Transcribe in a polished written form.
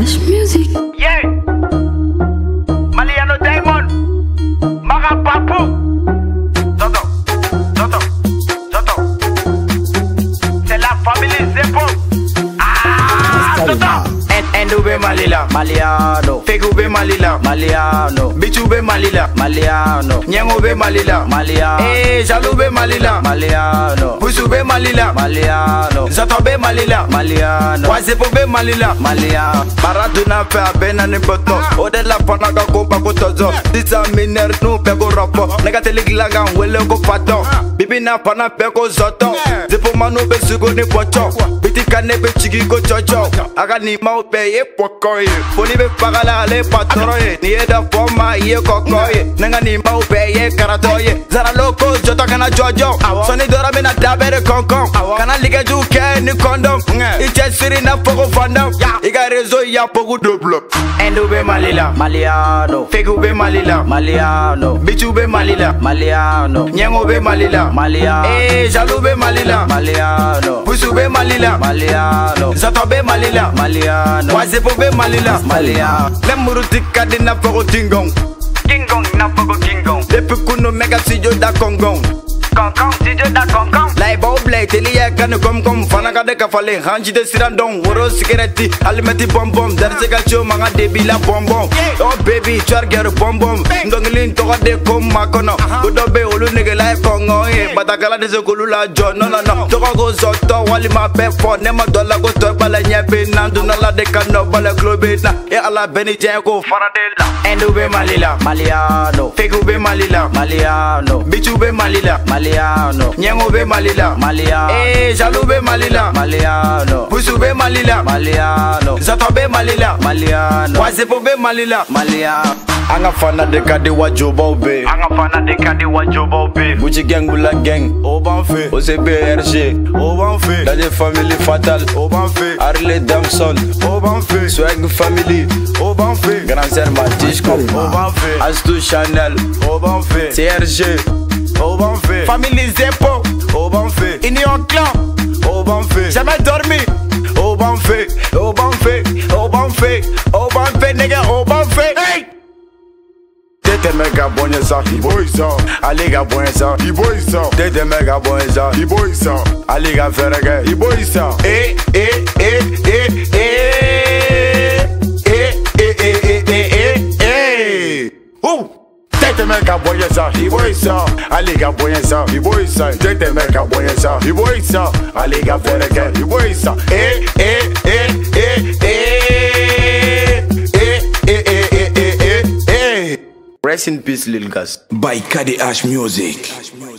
Ash Music. Yeah. Maliano Diamond. Mara Papu. Zoto. Zoto. Zoto. C'est la famille Zepo. Ah, Zoto. Endube Malila, Maliano. Fegube Malila, Maliano. Bichube Malila, Maliano. Nyangube Malila, Maliano. Jalube Malila, Maliano. Pusube Malila, Maliano. Zatobe Malila, Maliano. Wazepobe Malila, Maliano. Maradona fe abena ni poto. Ode la panaga ko bako tozo. Disa miner nu peko rapo. Negatele gilaga wele ko pato. Bibi na pana peko zoto. Zepo manu be sugo ni pocho. Biti kane be chigi go chocho. Aga ni mau pe ye pokoye. Foli be pagala le patroye. Ni eda forma ye kokoye. Nenga ni mau pe ye karatoye. Zara loko jota kana jojo. Soni dora mina dabere konkon. Kana liga juke ni kondom. Iche siri na poko fandom. Iga rezo ya poko double. Endube Malila, Maliano. Fegube Malila, Maliano. Bichube Malila, Maliano. Nyangube Malila, Maliano. Jalube Malila, Maliano. Pusube Malila, Maliano. Zatobe Malila, Maliano. Wazepobe Malila, Maliano. Lemuruti kadina poko tingong. Kingong na poko kingong. Depuis kuno mega studio da kongong. Kongkong studio da kongkong. Laiba oblay teliya kanu kom fana kade kafale hanji de sirandong woro sigareti alimeti bom darse galcho manga debila bom. Oh baby charger bom ndongilin to de kom makono godobe olu negela kongo batakala de zokulula jo no to go zoto wali ma pe for nema dola go to bala nyabe nandu na la de kano bala globe na e ala beni jengo faradela. Endube Malila, Maliano. Fegube Malila, Maliano. Bichube Malila, Maliano. Nyangube Malila, Maliano. Jalube Malila, Maliano. Pusube Malila, Maliano. Zatobe Malila, Maliano. Wazepobe Malila, Maliano. Anga fana de kade wa jobo be. Anga fana de kade wa jobo be. Gucci gang bula gang. Oban fe. OCBRG. Oban fe. Daje family fatal. Oban fe. Arle Damson. Oban fe. Swag family. Oban fe. Grand Sœur Matisco. Oban fe. Astou Chanel. Oban fe. CRG. Oban fe. Family Zepo. Oban fe. Union Clan. Oban fe. Jamais dormi. Oban fe. Oban fe. Oban fe. Oban fe. Nigga. Oban fe. Hey. Tete mega bonza, iboisa. Aliga bonza, iboisa. Tete mega bonza, iboisa. Aliga ferega, iboisa. Tete mega bonza, iboisa. Aliga bonza, iboisa. Tete mega bonza, iboisa. Aliga ferega, iboisa. Rest in peace, Lil Gas. By Kade Ash Music.